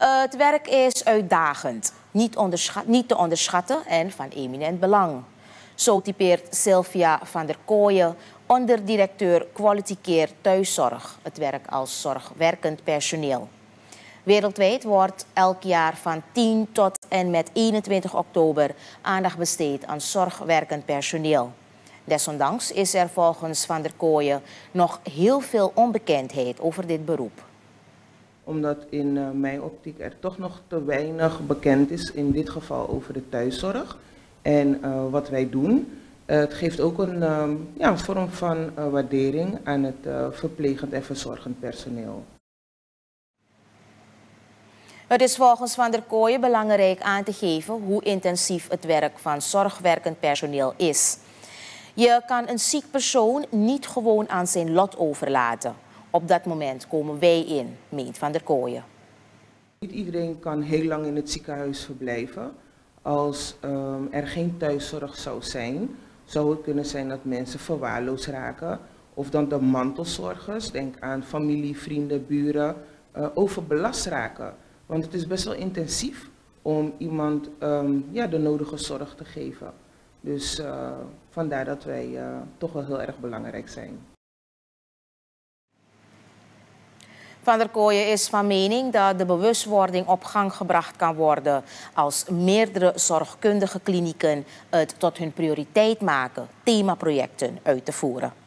Het werk is uitdagend, niet te onderschatten en van eminent belang. Zo typeert Sylvia van der Kooijen, onderdirecteur Quality Care Thuiszorg, het werk als zorgwerkend personeel. Wereldwijd wordt elk jaar van 10 tot en met 21 oktober aandacht besteed aan zorgwerkend personeel. Desondanks is er volgens Van der Kooijen nog heel veel onbekendheid over dit beroep. Omdat in mijn optiek er toch nog te weinig bekend is, in dit geval over de thuiszorg en wat wij doen. Het geeft ook een vorm van waardering aan het verplegend en verzorgend personeel. Het is volgens Van der Kooijen belangrijk aan te geven hoe intensief het werk van zorgwerkend personeel is. Je kan een ziek persoon niet gewoon aan zijn lot overlaten. Op dat moment komen wij in, meent Van der Kooijen. Niet iedereen kan heel lang in het ziekenhuis verblijven. Als er geen thuiszorg zou zijn, zou het kunnen zijn dat mensen verwaarloosd raken. Of dan de mantelzorgers, denk aan familie, vrienden, buren, overbelast raken. Want het is best wel intensief om iemand de nodige zorg te geven. Dus vandaar dat wij toch wel heel erg belangrijk zijn. Van der Kooijen is van mening dat de bewustwording op gang gebracht kan worden als meerdere zorgkundige klinieken het tot hun prioriteit maken themaprojecten uit te voeren.